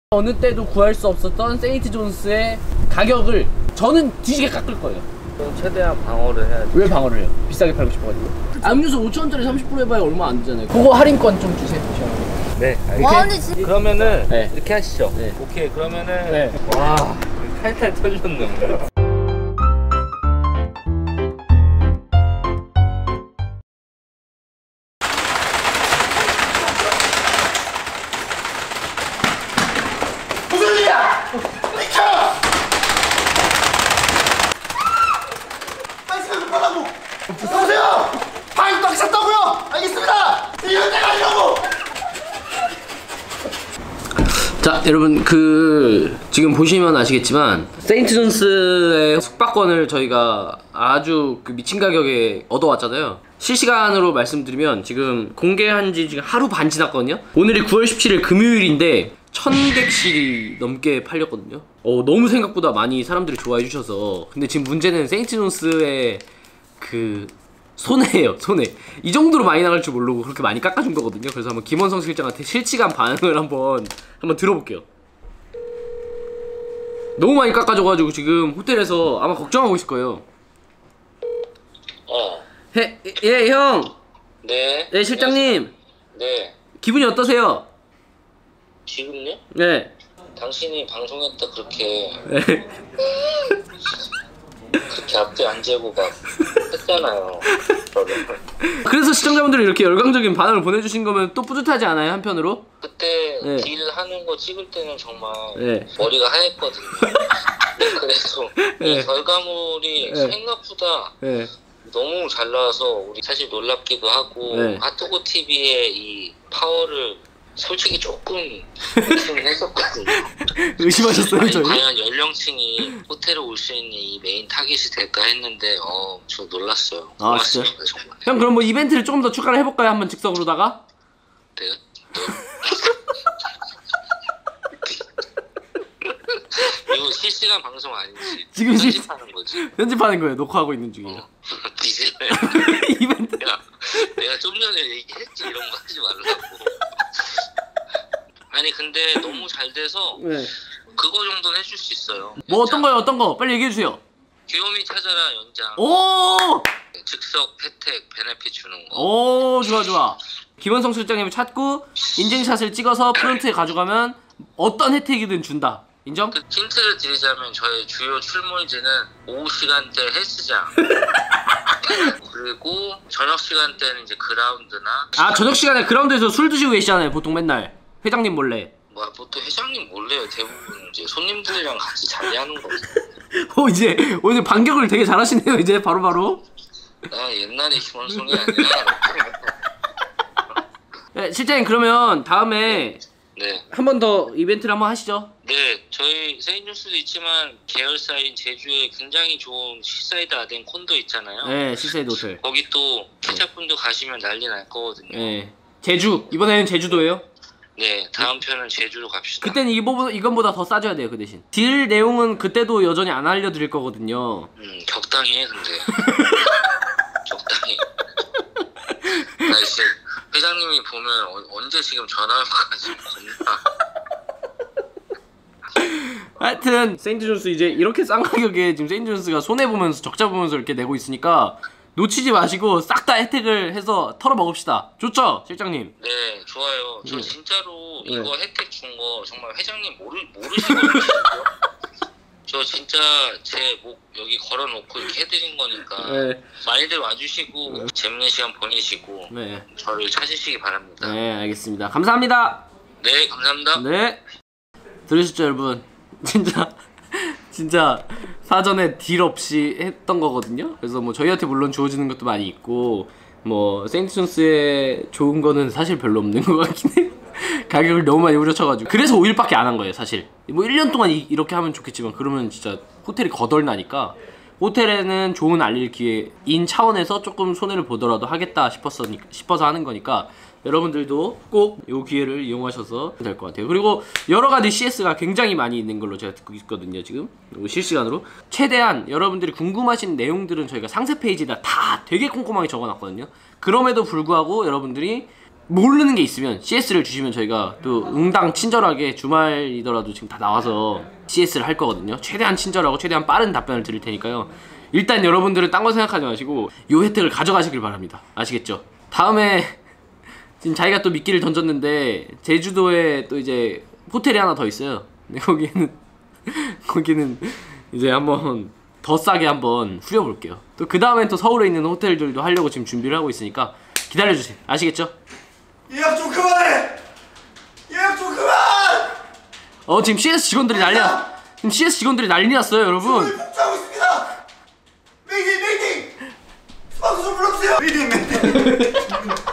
어느 때도 구할 수 없었던 세인트 존스의 가격을 저는 뒤지게 깎을 거예요. 최대한 방어를 해야지. 왜 방어를 해요? 비싸게 팔고 싶어가지고. 음료수 5,000원짜리 30% 해봐야 얼마 안 되잖아요. 그거 할인권 좀 주세요. 네, 알겠습니다. 그러면은 네. 이렇게 하시죠. 네. 오케이, 그러면은 네. 와, 탈탈 털렸네. 무슨 일이야! 비켜! 빨리 시간 급하다고! 여보세요! 방이 꽉 찼다고요! 알겠습니다! 이럴 때가 아니라고! 자, 여러분 지금 보시면 아시겠지만 세인트 존스의 숙박권을 저희가 아주 미친 가격에 얻어왔잖아요. 실시간으로 말씀드리면 지금 공개한 지 지금 하루 반 지났거든요. 오늘이 9월 17일 금요일인데 1000객씩이 넘게 팔렸거든요. 너무 생각보다 많이 사람들이 좋아해 주셔서. 근데 지금 문제는 세인트 존스의 손해예요, 손해. 이 정도로 많이 나갈 줄 모르고 그렇게 많이 깎아준 거거든요. 그래서 한번 김원성 실장한테 실시간 반응을 한번 들어볼게요. 너무 많이 깎아줘가지고 지금 호텔에서 아마 걱정하고 있을 거예요. 예, 형. 네. 네, 실장님. 네. 기분이 어떠세요? 지금요? 네. 당신이 방송했다 그렇게 네. 앞뒤 안 재고 막 했잖아요. 그래서 시청자분들이 이렇게 열광적인 반응을 보내주신 거면 또 뿌듯하지 않아요, 한편으로? 그때 네. 딜 하는 거 찍을 때는 정말 네. 머리가 하였거든요. 네, 그래서 네. 이 결과물이 네. 생각보다 생각보다 너무 잘 나와서 우리 사실 놀랍기도 하고 네. 핫도그 TV의 이 파워를 솔직히 조금 의심을 했었거든요. 의심하셨어요, 아니, 저희? 과연 연령층이 호텔에 올 수 있는 이 메인 타깃이 될까 했는데 저 놀랐어요. 아, 고맙습니다, 정말. 형, 그럼 뭐 이벤트를 조금 더 추가를 해볼까요? 한번 즉석으로다가? 내가 이거 실시간 방송 아니지? 지금 편집하는 거지. 편집하는 거예요. 녹화하고 있는 중이에요. 뒤질래. 이벤트. 내가 좀 전에 얘기했지, 이런 거 하지 말라고. 아니 근데 너무 잘 돼서 네. 그거 정도는 해줄 수 있어요. 뭐 어떤 거요? 어떤 거? 빨리 얘기해 주세요. 귀요미 찾아라 연장. 오! 즉석 혜택 베네핏 주는 거. 오, 좋아, 좋아. 김원성 실장님을 찾고 인증샷을 찍어서 프론트에 가져가면 어떤 혜택이든 준다. 인정? 그 힌트를 드리자면 저의 주요 출몰지는 오후 시간대 헬스장 그리고 저녁 시간대는 이제 그라운드나 아, 저녁 시간에 그라운드에서 술 드시고 계시잖아요. 보통 맨날 회장님 몰래. 뭐 보통 회장님 몰래요. 대부분 이제 손님들이랑 같이 자리하는 거죠. 이제 오늘 반격을 되게 잘하시네요. 이제 바로바로. 나 옛날에 김원성이 아니라. 네, 실장님 그러면 다음에 네. 한 번 더 이벤트를 한번 하시죠. 네, 저희 세인존스도 있지만 계열사인 제주에 굉장히 좋은 시사이드 아덴 콘도 있잖아요. 네, 시세이드 호텔. 거기 또 기자분들 가시면 난리 날 거거든요. 네. 제주. 이번에는 제주도예요? 네, 다음 편은 제주로 갑시다. 그때는 이건보다 더 싸줘야 돼요, 그 대신. 딜 내용은 그때도 여전히 안 알려드릴 거거든요. 적당히 해, 근데. 적당히. 나 이제 회장님이 보면 언제 지금 전화 올 거 가지고 겁나. 하여튼 세인트 존스 이제 이렇게 싼 가격에 지금 세인트 존스가 손해보면서 적자보면서 이렇게 내고 있으니까 놓치지 마시고 싹 다 혜택을 해서 털어먹읍시다. 좋죠, 실장님? 네, 좋아요. 저 진짜로 네. 이거 혜택 준 거 정말 회장님 모르시거든요. 저 진짜 제 목 여기 걸어놓고 이렇게 해드린 거니까 네. 많이들 와주시고 재밌는 시간 보내시고 네. 저를 찾으시기 바랍니다. 네, 알겠습니다. 감사합니다. 네, 감사합니다. 네. 들으셨죠, 여러분? 진짜 사전에 딜 없이 했던 거거든요. 그래서 뭐 저희한테 물론 주어지는 것도 많이 있고 뭐 세인트 존스의 좋은 거는 사실 별로 없는 것 같긴 해요. 가격을 너무 많이 후려쳐가지고. 그래서 5일밖에 안 한 거예요, 사실. 뭐 1년 동안 이렇게 하면 좋겠지만 그러면 진짜 호텔이 거덜나니까 호텔에는 좋은 알릴 기회인 차원에서 조금 손해를 보더라도 하겠다 싶어서 하는 거니까 여러분들도 꼭 이 기회를 이용하셔서 될 것 같아요. 그리고 여러가지 CS가 굉장히 많이 있는 걸로 제가 듣고 있거든요, 지금. 실시간으로. 최대한 여러분들이 궁금하신 내용들은 저희가 상세 페이지에다 다 되게 꼼꼼하게 적어놨거든요. 그럼에도 불구하고 여러분들이 모르는 게 있으면 CS를 주시면 저희가 또 응당 친절하게 주말이더라도 지금 다 나와서 CS를 할 거거든요. 최대한 친절하고 최대한 빠른 답변을 드릴 테니까요. 일단 여러분들은 딴 거 생각하지 마시고 이 혜택을 가져가시길 바랍니다. 아시겠죠? 다음에 지금 자기가 또 미끼를 던졌는데 제주도에 또 이제 호텔이 하나 더 있어요. 근데 거기는 이제 한번 더 싸게 한번 후려볼게요. 또 그 다음엔 또 서울에 있는 호텔들도 하려고 지금 준비를 하고 있으니까 기다려주세요. 아시겠죠? 예약 좀 그만해. 예약 좀 그만. 지금 CS 직원들이 지금 CS 직원들이 난리 났어요, 여러분. 오늘 복주하고 있습니다. 메이팅. 스마트 좀 불러주세요. 메이팅.